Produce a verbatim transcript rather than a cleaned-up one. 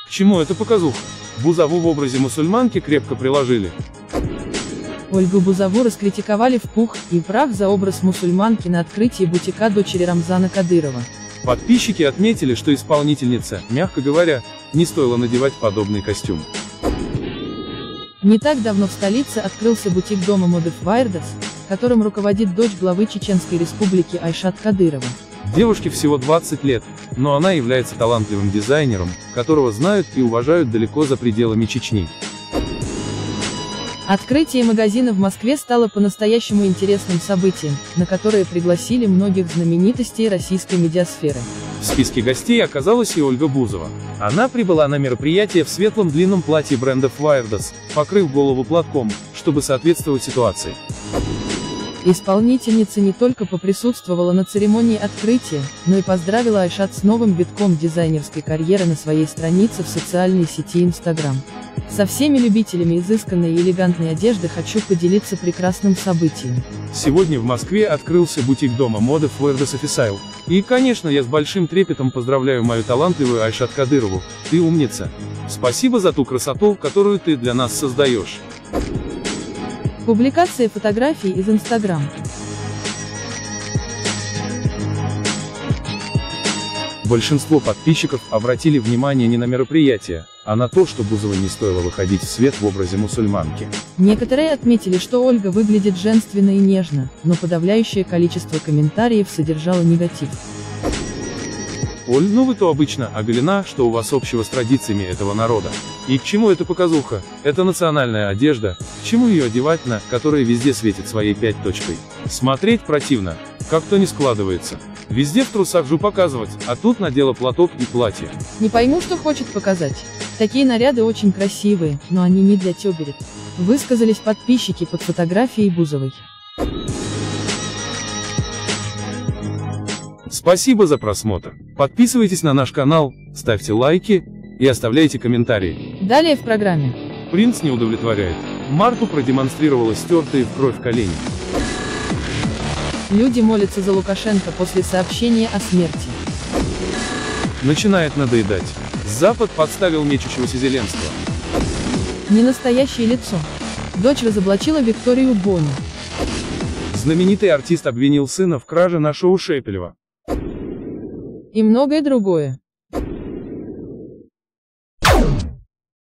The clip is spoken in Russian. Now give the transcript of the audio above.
К чему эта показуха? Бузову в образе мусульманки крепко приложили. Ольгу Бузову раскритиковали в пух и прах за образ мусульманки на открытии бутика дочери Рамзана Кадырова. Подписчики отметили, что исполнительница, мягко говоря, не стоило надевать подобный костюм. Не так давно в столице открылся бутик дома моды Фвайрдас, которым руководит дочь главы Чеченской Республики Айшат Кадырова. Девушке всего двадцать лет, но она является талантливым дизайнером, которого знают и уважают далеко за пределами Чечни. Открытие магазина в Москве стало по-настоящему интересным событием, на которое пригласили многих знаменитостей российской медиасферы. В списке гостей оказалась и Ольга Бузова. Она прибыла на мероприятие в светлом длинном платье бренда Фвайрдас, покрыв голову платком, чтобы соответствовать ситуации. Исполнительница не только поприсутствовала на церемонии открытия, но и поздравила Айшат с новым витком дизайнерской карьеры на своей странице в социальной сети Instagram. Со всеми любителями изысканной и элегантной одежды хочу поделиться прекрасным событием. Сегодня в Москве открылся бутик дома моды Фвайрдас Official. И, конечно, я с большим трепетом поздравляю мою талантливую Айшат Кадырову. Ты умница. Спасибо за ту красоту, которую ты для нас создаешь. Публикация фотографий из Instagram. Большинство подписчиков обратили внимание не на мероприятие, а на то, что Бузовой не стоило выходить в свет в образе мусульманки. Некоторые отметили, что Ольга выглядит женственно и нежно, но подавляющее количество комментариев содержало негатив. Оль, ну вы то обычно оголена, что у вас общего с традициями этого народа. И к чему эта показуха? Это национальная одежда, к чему ее одевать на, которая везде светит своей пять точкой. Смотреть противно, как-то не складывается. Везде в трусах жу показывать, а тут надела платок и платье. Не пойму, что хочет показать. Такие наряды очень красивые, но они не для тёберет. Высказались подписчики под фотографией Бузовой. Спасибо за просмотр. Подписывайтесь на наш канал, ставьте лайки и оставляйте комментарии. Далее в программе. Принц не удовлетворяет. Марку продемонстрировала стертые в кровь колени. Люди молятся за Лукашенко после сообщения о смерти. Начинает надоедать. Запад подставил мечущегося Зеленского. Ненастоящее лицо. Дочь разоблачила Викторию Бону. Знаменитый артист обвинил сына в краже на шоу Шепелева. И многое другое.